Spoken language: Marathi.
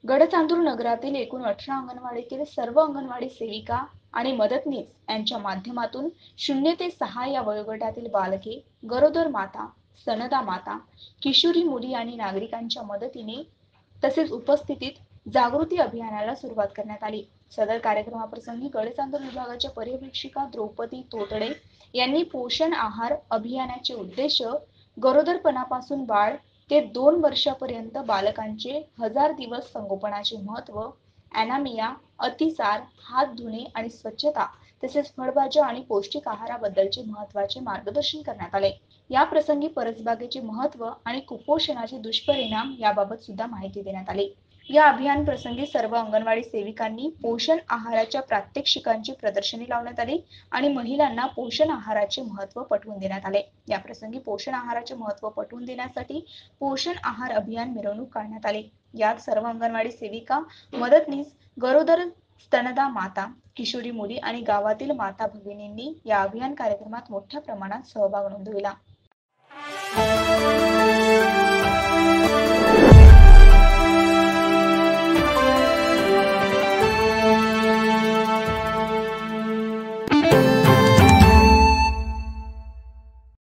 गडचांदूर नगरातील एकूण 18 अंगणवाडीतील सर्व अंगणवाडी सेविका आणि मदतनीस यांच्या माध्यमातून 0 ते 6 या वयोगटातील बालके, गरोदर माता, स्तनदा माता, किशोरी मुली आणि नागरिकांच्या मदतीने तसेच उपस्थितीत जागृती अभियानाला सुरुवात करण्यात आली। सदर कार्यक्रमाप्रसंगी गडचांदूर विभागाच्या पर्यवेक्षिका द्रौपदी तोतडे यांनी पोषण आहार अभियानाचे उद्देश, गरोदरपणापासून बाळ ते 2 वर्षापर्यंत बालकांचे 1000 दिवस संगोपनाचे महत्त्व, ॲनामिया, अतिसार, हात धुणे आणि स्वच्छता तसेच फळभाज्या आणि पौष्टिक आहाराबद्दलचे महत्त्वाचे मार्गदर्शन करण्यात आले। या प्रसंगी परसबागेचे महत्त्व आणि कुपोषणाचे दुष्परिणाम याबाबत सुद्धा माहिती देण्यात आली। या अभियान प्रसंगी सर्व अंगणवाडी सेविकांनी पोषण आहाराच्या प्रात्यक्षिकांची प्रदर्शनी लावण्यात आली आणि महिलांना पोषण आहाराचे महत्त्व पटवून देण्यात आले। या प्रसंगी पोषण आहाराचे महत्त्व पटवून देण्यासाठी पोषण आहार अभियान मिरवणूक काढण्यात आली। यात सर्व अंगणवाडी सेविका, मदतनीस, गरोदर, स्तनदा माता, किशोरी मुली आणि गावातील माता भगिनींनी या अभियान कार्यक्रमात मोठ्या प्रमाणात सहभाग नोंदविला।